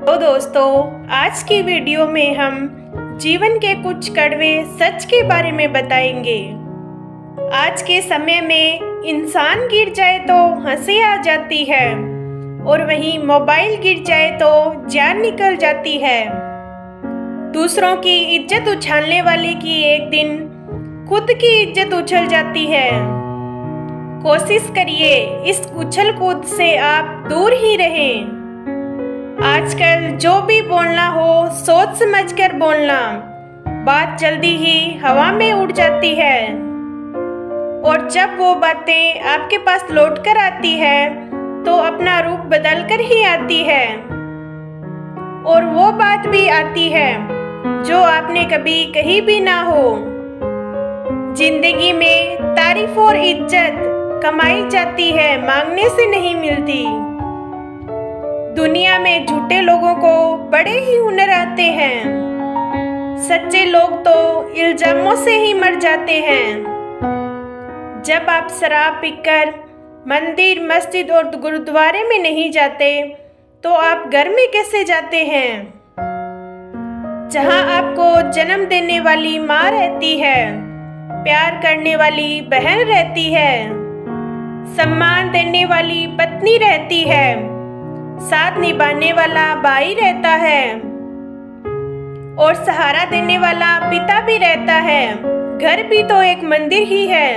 तो दोस्तों, आज की वीडियो में हम जीवन के कुछ कड़वे सच के बारे में बताएंगे। आज के समय में इंसान गिर जाए तो हंसी आ जाती है और वहीं मोबाइल गिर जाए तो जान निकल जाती है। दूसरों की इज्जत उछालने वाले की एक दिन खुद की इज्जत उछल जाती है। कोशिश करिए इस उछल कूद से आप दूर ही रहें। आजकल जो भी बोलना हो सोच समझकर बोलना, बात जल्दी ही हवा में उड़ जाती है और जब वो बातें आपके पास लौट कर आती है तो अपना रूप बदल कर ही आती है। और वो बात भी आती है जो आपने कभी कही भी ना हो। जिंदगी में तारीफ और इज्जत कमाई जाती है, मांगने से नहीं मिलती। दुनिया में झूठे लोगों को बड़े ही हुनर आते हैं, सच्चे लोग तो इल्जामों से ही मर जाते हैं। जब आप शराब पीकर मंदिर, मस्जिद और गुरुद्वारे में नहीं जाते तो आप घर में कैसे जाते हैं? जहां आपको जन्म देने वाली माँ रहती है, प्यार करने वाली बहन रहती है, सम्मान देने वाली पत्नी रहती है, साथ निभाने वाला भाई रहता है और सहारा देने वाला पिता भी रहता है। घर भी तो एक मंदिर ही है।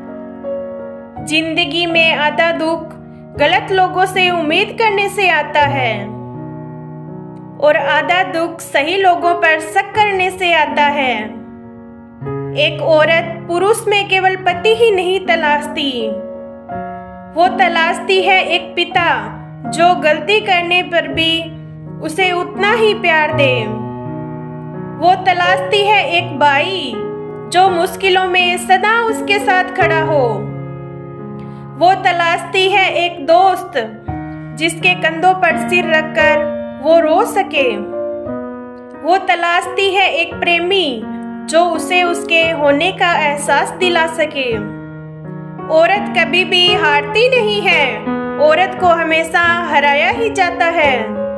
जिंदगी में आधा दुख गलत लोगों से उम्मीद करने से आता है और आधा दुख सही लोगों पर शक करने से आता है। एक औरत पुरुष में केवल पति ही नहीं तलाशती, वो तलाशती है एक पिता जो गलती करने पर भी उसे उतना ही प्यार दे। वो तलाशती है एक भाई जो मुश्किलों में सदा उसके साथ खड़ा हो। वो तलाशती है एक दोस्त जिसके कंधों पर सिर रखकर वो रो सके। वो तलाशती है एक प्रेमी जो उसे उसके होने का एहसास दिला सके। औरत कभी भी हारती नहीं है, औरत को हमेशा हराया ही जाता है।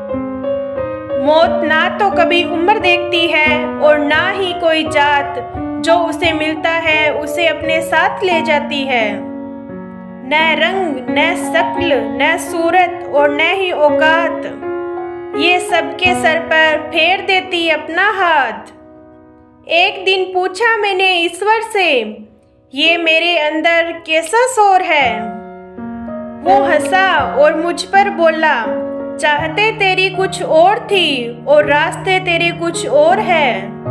मौत ना तो कभी उम्र देखती है और ना ही कोई जात, जो उसे मिलता है उसे अपने साथ ले जाती है। न रंग, न शक्ल, न सूरत और न ही औकात, ये सबके सर पर फेर देती अपना हाथ। एक दिन पूछा मैंने ईश्वर से, ये मेरे अंदर कैसा शोर है? वो हंसा और मुझ पर बोला, चाहते तेरी कुछ और थी और रास्ते तेरे कुछ और है।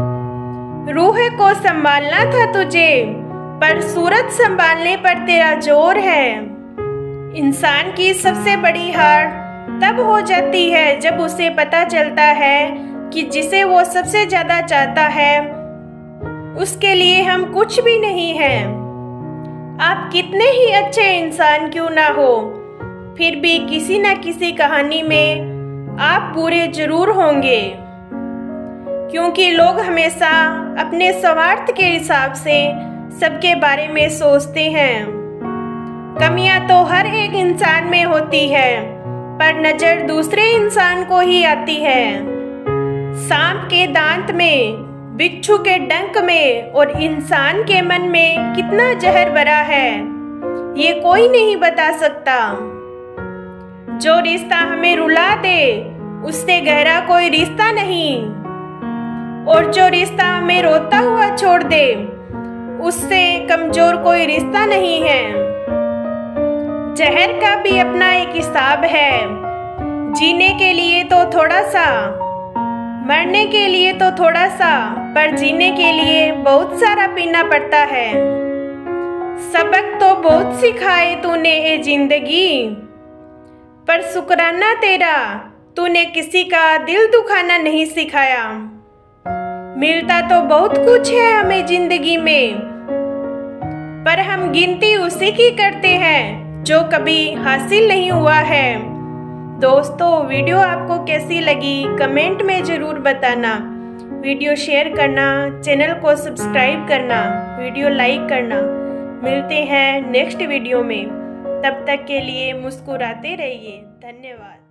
रूह को संभालना था तुझे, पर सूरत संभालने पर तेरा जोर है। इंसान की सबसे बड़ी हार तब हो जाती है जब उसे पता चलता है कि जिसे वो सबसे ज्यादा चाहता है उसके लिए हम कुछ भी नहीं हैं। आप कितने ही अच्छे इंसान क्यों ना हो, फिर भी किसी न किसी कहानी में आप बुरे जरूर होंगे, क्योंकि लोग हमेशा अपने स्वार्थ के हिसाब से सबके बारे में सोचते हैं। कमियां तो हर एक इंसान में होती है, पर नजर दूसरे इंसान को ही आती है। सांप के दांत में, बिच्छू के डंक में और इंसान के मन में कितना जहर भरा है, ये कोई नहीं बता सकता। जो रिश्ता हमें रुला दे उससे गहरा कोई रिश्ता नहीं, और जो रिश्ता हमें रोता हुआ छोड़ दे उससे कमजोर कोई रिश्ता नहीं है। जहर का भी अपना एक हिसाब है, जीने के लिए तो थोड़ा सा, मरने के लिए तो थोड़ा सा, पर जीने के लिए बहुत सारा पीना पड़ता है। सबक तो बहुत सिखाए तूने ए जिंदगी, पर शुक्राना तेरा तूने किसी का दिल दुखाना नहीं सिखाया। मिलता तो बहुत कुछ है हमें जिंदगी में, पर हम गिनती उसी की करते हैं जो कभी हासिल नहीं हुआ है। दोस्तों, वीडियो आपको कैसी लगी कमेंट में ज़रूर बताना। वीडियो शेयर करना, चैनल को सब्सक्राइब करना, वीडियो लाइक करना। मिलते हैं नेक्स्ट वीडियो में, तब तक के लिए मुस्कुराते रहिए। धन्यवाद।